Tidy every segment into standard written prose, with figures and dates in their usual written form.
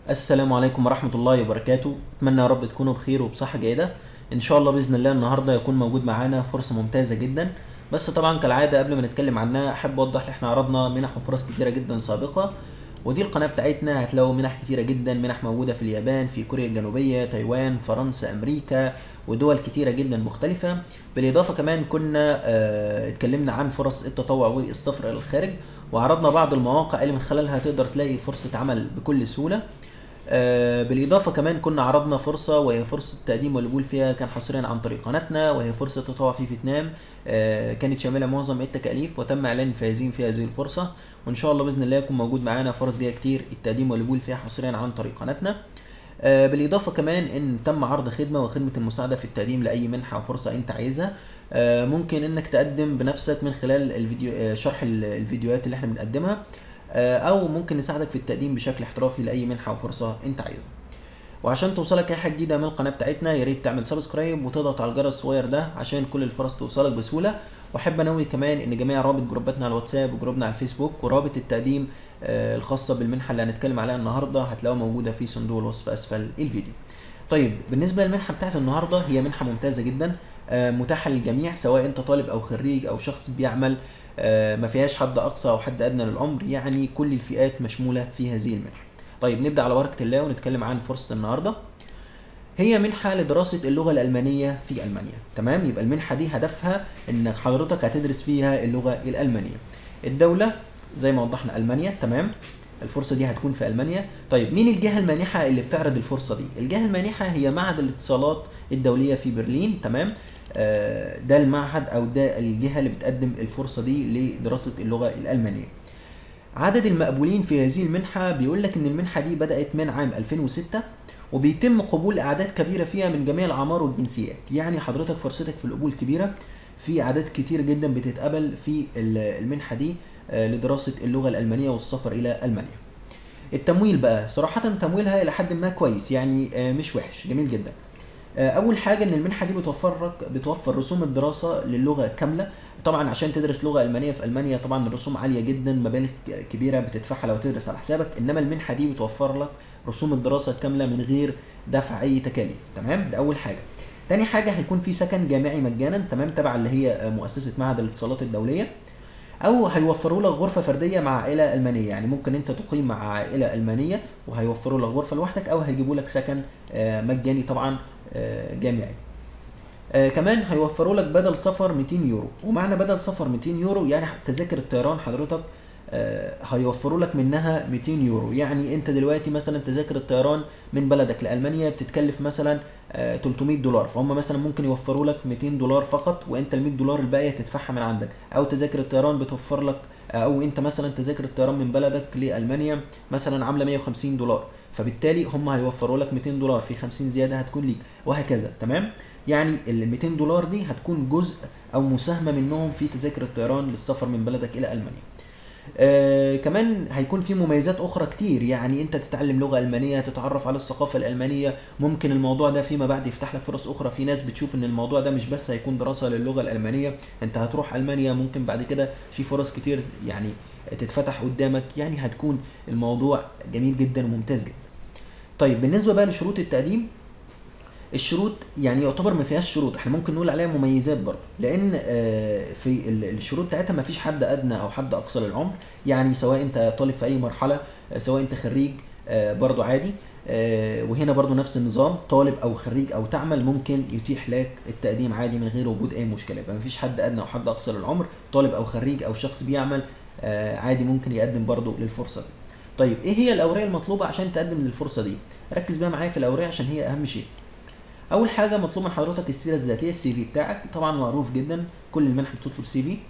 السلام عليكم ورحمة الله وبركاته. أتمنى يا رب تكونوا بخير وبصحة جيدة. إن شاء الله بإذن الله النهاردة يكون موجود معانا فرصة ممتازة جدا. بس طبعا كالعادة قبل ما نتكلم عنها أحب أوضح إن إحنا عرضنا منح وفرص كتيرة جدا سابقة، ودي القناة بتاعتنا هتلاقوا منح كتيرة جدا، منح موجودة في اليابان، في كوريا الجنوبية، تايوان، فرنسا، أمريكا، ودول كتيرة جدا مختلفة. بالإضافة كمان كنا اتكلمنا عن فرص التطوع والسفر إلى الخارج، وعرضنا بعض المواقع اللي من خلالها تقدر تلاقي فرصة عمل بكل سهولة. بالإضافة كمان كنا عرضنا فرصة، وهي فرصة التقديم والقبول فيها كان حصريا عن طريق قناتنا، وهي فرصة التطوع في فيتنام. كانت شاملة معظم التكاليف، وتم إعلان الفائزين في هذه الفرصة، وإن شاء الله بإذن الله يكون موجود معانا فرص جاية كتير التقديم والقبول فيها حصريا عن طريق قناتنا. بالإضافة كمان إن تم عرض خدمة وخدمة المساعدة في التقديم لأي منحة أو فرصة أنت عايزها. ممكن إنك تقدم بنفسك من خلال الفيديو، شرح الفيديوهات اللي إحنا بنقدمها، او ممكن نساعدك في التقديم بشكل احترافي لاي منحه او فرصه انت عايزها. وعشان توصلك اي حاجه جديده من القناه بتاعتنا يا ريت تعمل سبسكرايب وتضغط على الجرس الصغير ده عشان كل الفرص توصلك بسهوله. واحب انوه كمان ان جميع روابط جروباتنا على الواتساب وجروبنا على الفيسبوك ورابط التقديم الخاصه بالمنحه اللي هنتكلم عليها النهارده هتلاقوها موجوده في صندوق الوصف اسفل الفيديو. طيب بالنسبه للمنحه بتاعت النهارده، هي منحه ممتازه جدا، متاحه للجميع سواء انت طالب او خريج او شخص بيعمل. ما فيهاش حد اقصى او حد ادنى للعمر، يعني كل الفئات مشموله في هذه المنحه. طيب نبدا على بركه الله ونتكلم عن فرصه النهارده. هي منحه لدراسه اللغه الالمانيه في المانيا. تمام، يبقى المنحه دي هدفها ان حضرتك هتدرس فيها اللغه الالمانيه. الدوله زي ما وضحنا المانيا. تمام، الفرصه دي هتكون في المانيا. طيب مين الجهه المانحه اللي بتعرض الفرصه دي؟ الجهه المانحه هي معهد الاتصالات الدوليه في برلين. تمام، ده المعهد او ده الجهه اللي بتقدم الفرصه دي لدراسه اللغه الالمانيه. عدد المقبولين في هذه المنحه بيقول لك ان المنحه دي بدات من عام 2006، وبيتم قبول اعداد كبيره فيها من جميع الاعمار والجنسيات. يعني حضرتك فرصتك في القبول كبيره، في اعداد كتير جدا بتتقبل في المنحه دي لدراسه اللغه الالمانيه والسفر الى المانيا. التمويل بقى صراحه تمويلها الى حد ما كويس، يعني مش وحش، جميل جدا. اول حاجه ان المنحه دي بتوفر رسوم الدراسه للغه كامله. طبعا عشان تدرس لغه المانيه في المانيا طبعا الرسوم عاليه جدا، مبالغ كبيره بتدفعها لو تدرس على حسابك، انما المنحه دي بتوفر لك رسوم الدراسه كامله من غير دفع اي تكاليف. تمام، ده اول حاجه. تاني حاجه هيكون في سكن جامعي مجانا، تمام، تبع اللي هي مؤسسه معهد الاتصالات الدوليه، او هيوفروا لك غرفه فرديه مع عائله المانيه. يعني ممكن انت تقيم مع عائله المانيه وهيوفروا لك غرفه لوحدك، او هيجيبوا لك سكن مجاني طبعا جامعي. كمان هيوفروا لك بدل سفر 200 يورو. ومعنى بدل سفر 200 يورو يعني تذاكر الطيران حضرتك هيوفروا لك منها 200 يورو. يعني انت دلوقتي مثلا تذاكر الطيران من بلدك لألمانيا بتتكلف مثلا 300 دولار، فهم مثلا ممكن يوفروا لك 200 دولار فقط، وانت ال 100 دولار الباقيه تدفعها من عندك. او تذاكر الطيران بتوفر لك، او انت مثلا تذاكر الطيران من بلدك لألمانيا مثلا عامله 150 دولار، فبالتالي هم هيوفروا لك 200 دولار، في 50 زياده هتكون ليك، وهكذا. تمام، يعني ال 200 دولار دي هتكون جزء او مساهمه منهم في تذاكر الطيران للسفر من بلدك الى المانيا. كمان هيكون في مميزات اخرى كتير، يعني انت تتعلم لغه المانيه، تتعرف على الثقافه الالمانيه. ممكن الموضوع ده فيما بعد يفتح لك فرص اخرى. في ناس بتشوف ان الموضوع ده مش بس هيكون دراسه للغه الالمانيه، انت هتروح المانيا ممكن بعد كده في فرص كتير يعني تتفتح قدامك. يعني هتكون الموضوع جميل جدا وممتاز جدا. طيب بالنسبه بقى لشروط التقديم، الشروط يعني يعتبر ما فيهاش شروط، احنا ممكن نقول عليها مميزات برضه، لان في الشروط بتاعتها ما فيش حد ادنى او حد اقصى للعمر. يعني سواء انت طالب في اي مرحله، سواء انت خريج برضه عادي. وهنا برضه نفس النظام، طالب او خريج او تعمل ممكن يتيح لك التقديم عادي من غير وجود اي مشكله. يبقى ما فيش حد ادنى او حد اقصى للعمر، طالب او خريج او شخص بيعمل عادي ممكن يقدم برضه للفرصه دي. طيب ايه هي الاوراق المطلوبه عشان تقدم للفرصه دي؟ ركز بقى معايا في الاوراق عشان هي اهم شيء. اول حاجه مطلوب من حضرتك السيره الذاتيه، السي في بتاعك. طبعا معروف جدا كل المنح بتطلب سي في.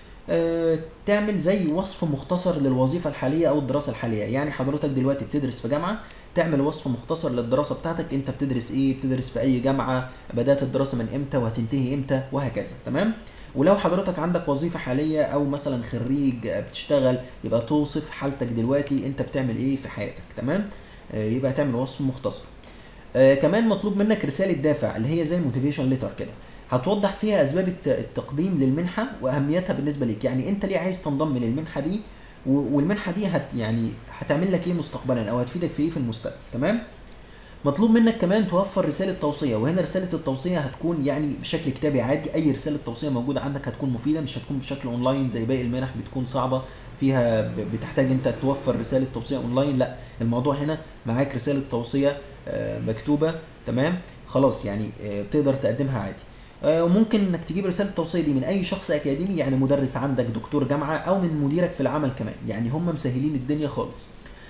تعمل زي وصف مختصر للوظيفه الحاليه او الدراسه الحاليه. يعني حضرتك دلوقتي بتدرس في جامعه، تعمل وصف مختصر للدراسه بتاعتك، انت بتدرس ايه، بتدرس في اي جامعه، بدات الدراسه من امتى وهتنتهي امتى، وهكذا. تمام، ولو حضرتك عندك وظيفه حاليه او مثلا خريج بتشتغل، يبقى توصف حالتك دلوقتي انت بتعمل ايه في حياتك. تمام، يبقى تعمل وصف مختصر. كمان مطلوب منك رسالة دافع اللي هي زي الموتيفيشن ليتر كده، هتوضح فيها اسباب التقديم للمنحة واهميتها بالنسبة ليك. يعني انت ليه عايز تنضم للمنحة دي، والمنحه دي يعني هتعمل لك ايه مستقبلا او هتفيدك في ايه في المستقبل. تمام. مطلوب منك كمان توفر رساله توصيه، وهنا رساله التوصيه هتكون يعني بشكل كتابي عادي. اي رساله توصيه موجوده عندك هتكون مفيده، مش هتكون بشكل اونلاين زي باقي المنح بتكون صعبه فيها بتحتاج انت توفر رساله توصيه اونلاين. لا، الموضوع هنا معاك رساله توصيه مكتوبه. تمام. خلاص يعني بتقدر تقدمها عادي. وممكن انك تجيب رساله التوصيه دي من اي شخص اكاديمي، يعني مدرس عندك، دكتور جامعه، او من مديرك في العمل كمان، يعني هم مسهلين الدنيا خالص.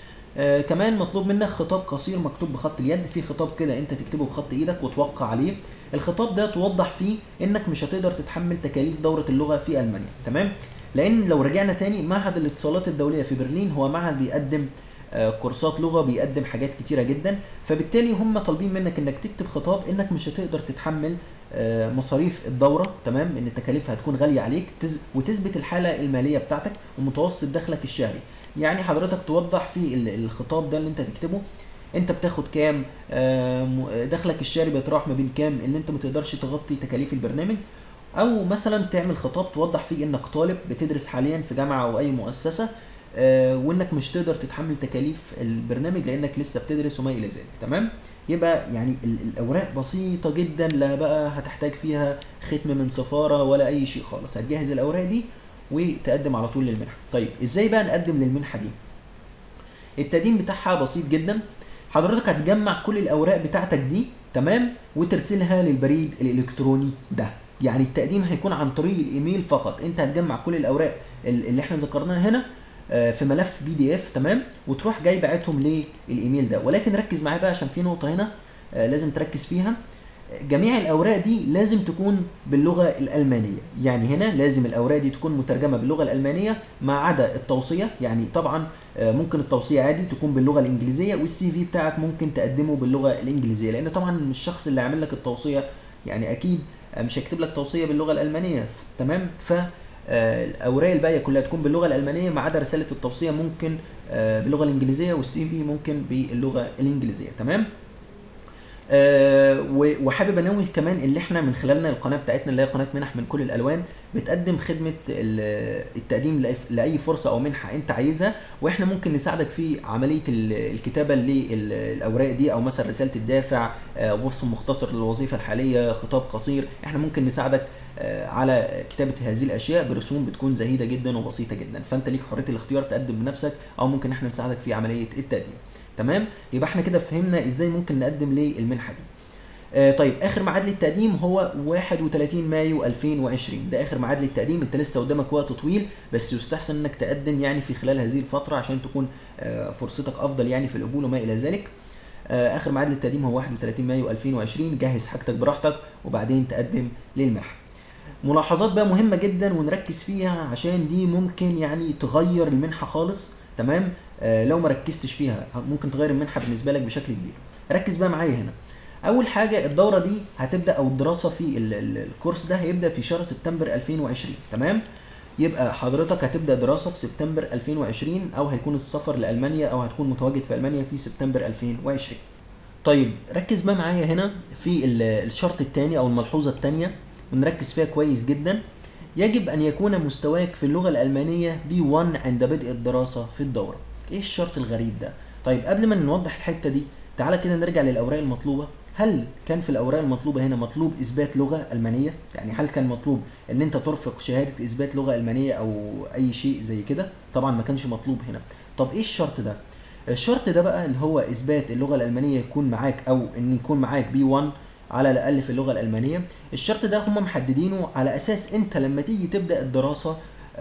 كمان مطلوب منك خطاب قصير مكتوب بخط اليد. في خطاب كده انت تكتبه بخط ايدك وتوقع عليه. الخطاب ده توضح فيه انك مش هتقدر تتحمل تكاليف دورة اللغة في المانيا. تمام. لان لو رجعنا تاني، معهد الاتصالات الدولية في برلين هو معهد بيقدم كورسات لغة، بيقدم حاجات كتيرة جدا، فبالتالي هم طالبين منك انك تكتب خطاب انك مش هتقدر تتحمل مصاريف الدورة. تمام. ان التكاليف هتكون غالية عليك، وتثبت الحالة المالية بتاعتك ومتوسط دخلك الشهري. يعني حضرتك توضح في الخطاب ده اللي انت تكتبه انت بتاخد كام، دخلك الشهري بيتراوح ما بين كام، ان انت ما تقدرش تغطي تكاليف البرنامج. او مثلا تعمل خطاب توضح فيه انك طالب بتدرس حاليا في جامعة او اي مؤسسة، وانك مش تقدر تتحمل تكاليف البرنامج لانك لسه بتدرس وما الى ذلك. تمام. يبقى يعني الاوراق بسيطة جدا، لا بقى هتحتاج فيها ختم من سفارة ولا اي شيء خالص. هتجهز الاوراق دي وتقدم على طول للمنحه. طيب ازاي بقى نقدم للمنحه دي؟ التقديم بتاعها بسيط جدا. حضرتك هتجمع كل الاوراق بتاعتك دي، تمام، وترسلها للبريد الالكتروني ده. يعني التقديم هيكون عن طريق الايميل فقط. انت هتجمع كل الاوراق اللي احنا ذكرناها هنا في ملف PDF، تمام، وتروح جاي باعتهم للايميل ده. ولكن ركز معايا بقى عشان في نقطه هنا لازم تركز فيها. جميع الاوراق دي لازم تكون باللغه الالمانيه. يعني هنا لازم الاوراق دي تكون مترجمه باللغه الالمانيه ما عدا التوصيه. يعني طبعا ممكن التوصيه عادي تكون باللغه الانجليزيه، والسي في بتاعك ممكن تقدمه باللغه الانجليزيه، لان طبعا الشخص اللي عامل لك التوصيه يعني اكيد مش هيكتب لك توصيه باللغه الالمانيه. تمام. ف الاوراق الباقيه كلها تكون باللغه الالمانيه ما عدا رساله التوصيه ممكن باللغه الانجليزيه، والسي في ممكن باللغه الانجليزيه. تمام. وحابب انوه كمان اللي احنا من خلالنا القناه بتاعتنا اللي هي قناه منح من كل الالوان بتقدم خدمه التقديم لاي فرصه او منحه انت عايزها، واحنا ممكن نساعدك في عمليه الكتابه للاوراق دي، او مثلا رساله الدافع، وصف مختصر للوظيفه الحاليه، خطاب قصير. احنا ممكن نساعدك على كتابه هذه الاشياء برسوم بتكون زهيده جدا وبسيطه جدا. فانت ليك حريه الاختيار تقدم بنفسك، او ممكن احنا نساعدك في عمليه التقديم. تمام. يبقى احنا كده فهمنا ازاي ممكن نقدم للمنحه دي. طيب اخر ميعاد للتقديم هو 31 مايو 2020. ده اخر ميعاد للتقديم. انت لسه قدامك وقت طويل، بس يستحسن انك تقدم يعني في خلال هذه الفتره عشان تكون فرصتك افضل يعني في القبول وما الى ذلك. اخر ميعاد للتقديم هو 31 مايو 2020. جهز حاجتك براحتك وبعدين تقدم للمنحه. ملاحظات بقى مهمه جدا ونركز فيها عشان دي ممكن يعني تغير المنحه خالص. تمام. لو ما ركزتش فيها ممكن تغير المنحه بالنسبه لك بشكل كبير. ركز بقى معايا هنا. اول حاجه الدوره دي هتبدا، او الدراسه في الكورس ده هيبدا في شهر سبتمبر 2020. تمام. يبقى حضرتك هتبدا دراسه في سبتمبر 2020، او هيكون السفر لالمانيا او هتكون متواجد في المانيا في سبتمبر 2020. طيب ركز بقى معايا هنا في الشرط الثاني او الملحوظه الثانيه ونركز فيها كويس جدا. يجب ان يكون مستواك في اللغه الالمانيه B1 عند بدء الدراسه في الدوره. ايه الشرط الغريب ده؟ طيب قبل ما نوضح الحته دي تعالى كده نرجع للاوراق المطلوبه. هل كان في الاوراق المطلوبه هنا مطلوب اثبات لغه المانيه؟ يعني هل كان مطلوب ان انت ترفق شهاده اثبات لغه المانيه او اي شيء زي كده؟ طبعا ما كانش مطلوب هنا. طب ايه الشرط ده؟ الشرط ده بقى اللي هو اثبات اللغه الالمانيه يكون معاك، او ان يكون معاك B1 على الاقل في اللغه الالمانيه. الشرط ده هم محددينه على اساس انت لما تيجي تبدا الدراسه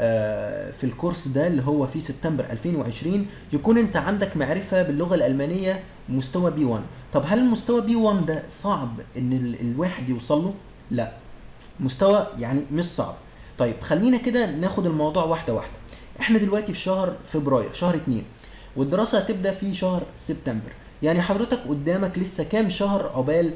في الكورس ده اللي هو في سبتمبر 2020 يكون انت عندك معرفة باللغة الألمانية مستوى B1. طب هل المستوى B1 ده صعب ان الواحد يوصل له؟ لا، مستوى يعني مش صعب. طيب خلينا كده ناخد الموضوع واحدة واحدة. احنا دلوقتي في شهر فبراير، شهر 2، والدراسة هتبدأ في شهر سبتمبر. يعني حضرتك قدامك لسه كام شهر عقبال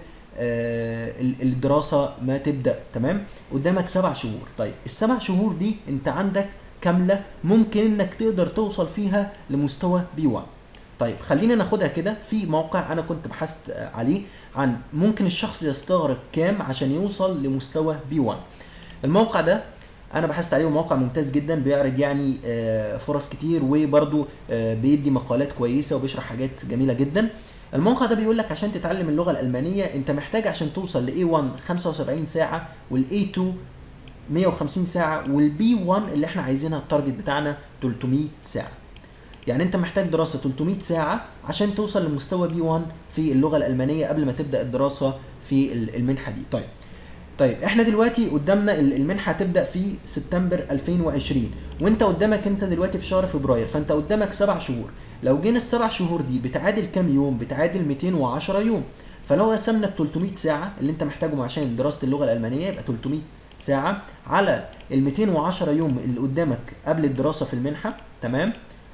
الدراسة ما تبدأ. تمام. قدامك 7 شهور. طيب ال7 شهور دي انت عندك كاملة ممكن انك تقدر توصل فيها لمستوى B1. طيب خلينا ناخدها كده في موقع انا كنت بحثت عليه عن ممكن الشخص يستغرق كام عشان يوصل لمستوى B1. الموقع ده انا بحثت عليه وموقع ممتاز جدا، بيعرض يعني فرص كتير، وبرده بيدي مقالات كويسه وبيشرح حاجات جميله جدا. الموقع ده بيقول لك عشان تتعلم اللغه الالمانيه انت محتاج عشان توصل ل A1 75 ساعه، وال A2 150 ساعه، والبي 1 اللي احنا عايزينها التارجت بتاعنا 300 ساعه. يعني انت محتاج دراسه 300 ساعه عشان توصل لمستوى بي 1 في اللغه الالمانيه قبل ما تبدا الدراسه في المنحه دي. طيب احنا دلوقتي قدامنا المنحه هتبدا في سبتمبر 2020، وانت قدامك انت دلوقتي في شهر فبراير، فانت قدامك 7 شهور. لو جينا ال7 شهور دي بتعادل كام يوم؟ بتعادل 210 يوم. فلو قسمنا ال 300 ساعه اللي انت محتاجهم عشان دراسه اللغه الالمانيه، يبقى 300 ساعه على ال 210 يوم اللي قدامك قبل الدراسه في المنحه، تمام؟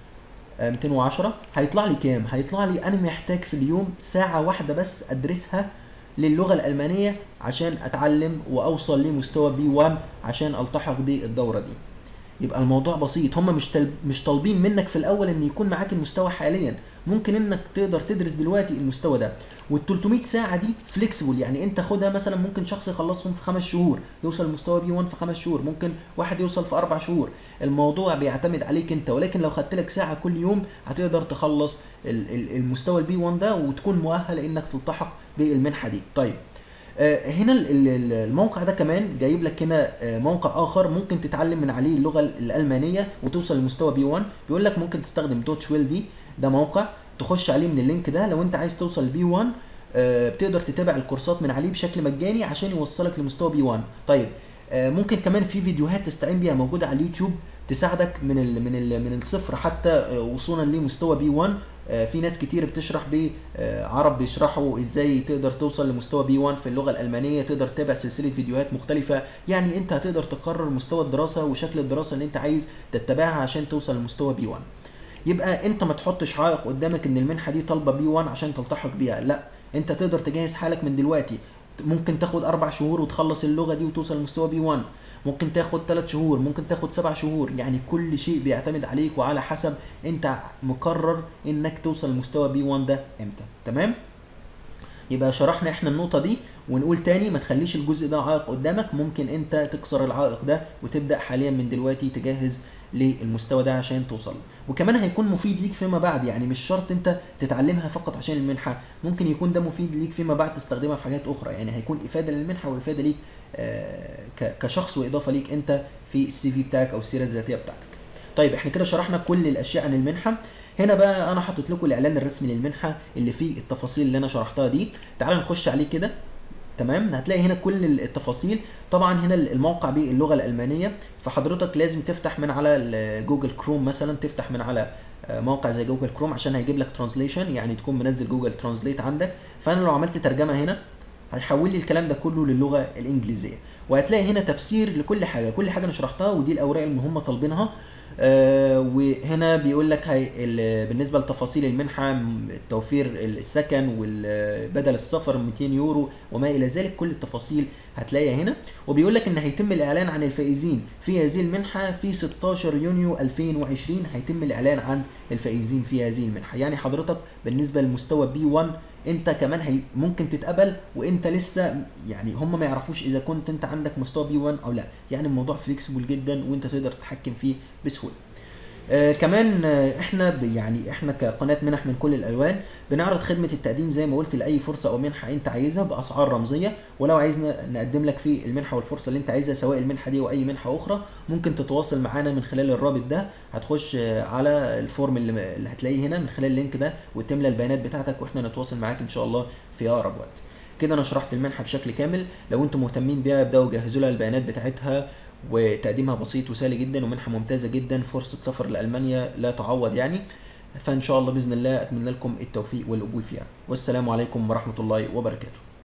210 هيطلع لي كام؟ هيطلع لي انا محتاج في اليوم ساعه واحده بس ادرسها للغه الالمانيه عشان اتعلم واوصل لمستوى بي 1 عشان التحق بالدوره دي. يبقى الموضوع بسيط، هم مش طالبين منك في الاول ان يكون معاك المستوى حاليا، ممكن انك تقدر تدرس دلوقتي المستوى ده. وال 300 ساعه دي فليكسبل، يعني انت خدها مثلا ممكن شخص يخلصهم في 5 شهور، يوصل لمستوى بي 1 في 5 شهور، ممكن واحد يوصل في 4 شهور. الموضوع بيعتمد عليك انت، ولكن لو خدت لك ساعه كل يوم هتقدر تخلص المستوى البي 1 ده وتكون مؤهل انك تلتحق بالمنحه دي. طيب هنا الموقع ده كمان جايب لك هنا موقع اخر ممكن تتعلم من عليه اللغه الالمانيه وتوصل لمستوى بي 1. بيقول لك ممكن تستخدم دوتش ويل دي، ده موقع تخش عليه من اللينك ده لو انت عايز توصل بي 1. بتقدر تتابع الكورسات من عليه بشكل مجاني عشان يوصلك لمستوى بي 1. طيب ممكن كمان في فيديوهات تستعين بيها موجوده على اليوتيوب تساعدك من الصفر حتى وصولا لمستوى بي 1. في ناس كتير بتشرح عرب بيشرحوا ازاي تقدر توصل لمستوى بي 1 في اللغه الالمانيه، تقدر تتابع سلسله فيديوهات مختلفه. يعني انت هتقدر تقرر مستوى الدراسه وشكل الدراسه اللي انت عايز تتبعها عشان توصل لمستوى بي 1. يبقى انت ما تحطش عائق قدامك ان المنحه دي طالبه بي 1 عشان تلتحق بيها، لا، انت تقدر تجهز حالك من دلوقتي. ممكن تاخد 4 شهور وتخلص اللغه دي وتوصل لمستوى بي 1، ممكن تاخد 3 شهور، ممكن تاخد 7 شهور. يعني كل شيء بيعتمد عليك وعلى حسب انت مقرر انك توصل لمستوى بي 1 ده امتى. تمام؟ يبقى شرحنا احنا النقطه دي، ونقول تاني ما تخليش الجزء ده عائق قدامك. ممكن انت تكسر العائق ده وتبدا حاليا من دلوقتي تجهز للمستوى ده عشان توصل. وكمان هيكون مفيد ليك فيما بعد، يعني مش شرط انت تتعلمها فقط عشان المنحه، ممكن يكون ده مفيد ليك فيما بعد تستخدمها في حاجات اخرى. يعني هيكون افاده للمنحه وافاده ليك كشخص، واضافه ليك انت في السي في بتاعك او السيره الذاتيه بتاعتك. طيب احنا كده شرحنا كل الاشياء عن المنحه. هنا بقى انا حاطط لكم الاعلان الرسمي للمنحه اللي فيه التفاصيل اللي انا شرحتها دي. تعالوا نخش عليه كده. تمام؟ هتلاقي هنا كل التفاصيل. طبعا هنا الموقع باللغه الالمانيه، فحضرتك لازم تفتح من على جوجل كروم مثلا، تفتح من على موقع زي جوجل كروم عشان هيجيب لك ترانسليشن، يعني تكون منزل جوجل ترانسليت عندك. فانا لو عملت ترجمه هنا هيحول لي الكلام ده كله للغه الانجليزيه، وهتلاقي هنا تفسير لكل حاجه، كل حاجه انا شرحتها، ودي الاوراق اللي هم طالبينها. وهنا بيقول لك بالنسبه لتفاصيل المنحه، التوفير السكن وبدل السفر 200 يورو وما الى ذلك، كل التفاصيل هتلاقيها هنا. وبيقول لك ان هيتم الاعلان عن الفائزين في هذه المنحه في 16 يونيو 2020. هيتم الاعلان عن الفائزين في هذه المنحه. يعني حضرتك بالنسبه للمستوى بي 1 انت كمان ممكن تتقبل وانت لسه، يعني هم ما يعرفوش اذا كنت انت عندك مستوى بي 1 او لا. يعني الموضوع فليكسبل جدا وانت تقدر تتحكم فيه بسهوله. كمان احنا كقناه منح من كل الالوان بنعرض خدمه التقديم زي ما قلت لاي فرصه او منحه انت عايزها باسعار رمزيه. ولو عايزنا نقدم لك في المنحه والفرصه اللي انت عايزها، سواء المنحه دي او اي منحه اخرى، ممكن تتواصل معانا من خلال الرابط ده. هتخش على الفورم اللي هتلاقيه هنا من خلال اللينك ده وتملى البيانات بتاعتك، واحنا نتواصل معاك ان شاء الله في اقرب وقت. كده انا شرحت المنحه بشكل كامل. لو انتم مهتمين بيها ابداوا جهزوا لها البيانات بتاعتها، وتقديمها بسيط وسهل جدا، ومنحه ممتازه جدا، فرصه سفر لالمانيا لا تعوض يعني. فان شاء الله باذن الله اتمنى لكم التوفيق والقبول فيها، والسلام عليكم ورحمه الله وبركاته.